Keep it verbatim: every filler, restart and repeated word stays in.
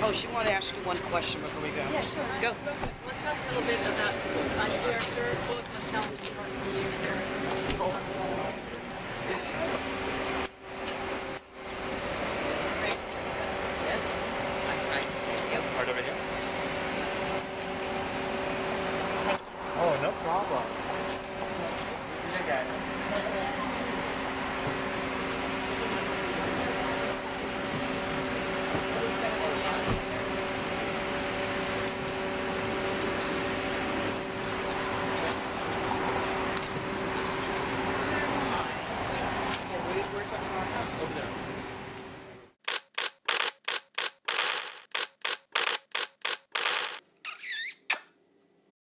Oh, she wanted to ask you one question before we go. Yeah, sure. Go. Let's talk a little bit about uh, character. What was most challenging part for you in the character?